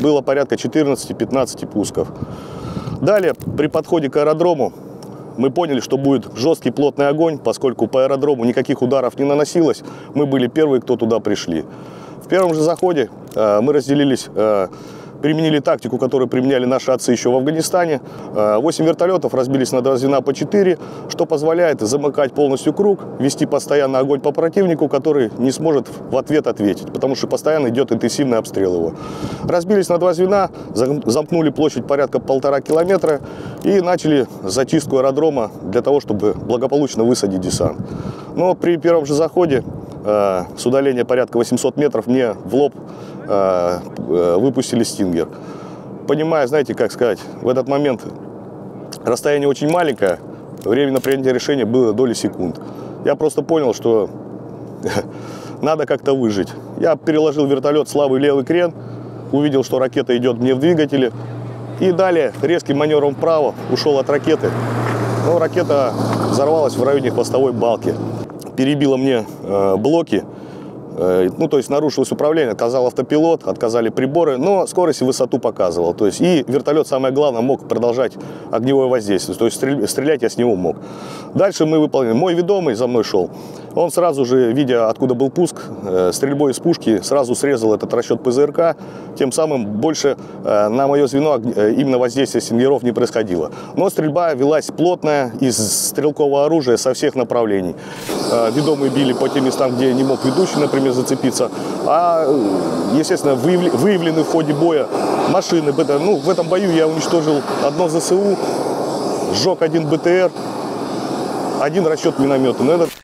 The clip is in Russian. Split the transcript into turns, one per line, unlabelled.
было порядка 14-15 пусков. Далее, при подходе к аэродрому, мы поняли, что будет жесткий плотный огонь, поскольку по аэродрому никаких ударов не наносилось. Мы были первые, кто туда пришли. В первом же заходе мы разделились, применили тактику, которую применяли наши отцы еще в Афганистане. 8 вертолетов разбились на 2 звена по 4, что позволяет замыкать полностью круг, вести постоянно огонь по противнику, который не сможет в ответ ответить, потому что постоянно идет интенсивный обстрел его. Разбились на 2 звена, замкнули площадь порядка 1,5 километра и начали зачистку аэродрома для того, чтобы благополучно высадить десант. Но при первом же заходе с удаления порядка 800 метров мне в лоб выпустили «Стингер». Понимая, знаете, как сказать, в этот момент расстояние очень маленькое, время на принятие решения было доли секунд. Я просто понял, что надо как-то выжить. Я переложил вертолет с лавы в левый крен, увидел, что ракета идет мне в двигателе, и далее резким маневром вправо ушел от ракеты. Но ракета взорвалась в районе хвостовой балки. Перебила мне блоки, ну, то есть нарушилось управление, отказал автопилот, отказали приборы, но скорость и высоту показывал. То есть и вертолет, самое главное, мог продолжать огневое воздействие, то есть стрелять я с него мог. Дальше мы выполнили. Мой ведомый за мной шел. Он сразу же, видя, откуда был пуск, стрельбой из пушки сразу срезал этот расчет ПЗРК, тем самым больше на мое звено именно воздействие стингеров не происходило. Но стрельба велась плотная из стрелкового оружия со всех направлений. Ведомые били по тем местам, где не мог ведущий, например, зацепиться. А, естественно, выявлены в ходе боя машины. Ну, в этом бою я уничтожил одно ЗСУ, сжег один БТР, один расчет миномета. Но этот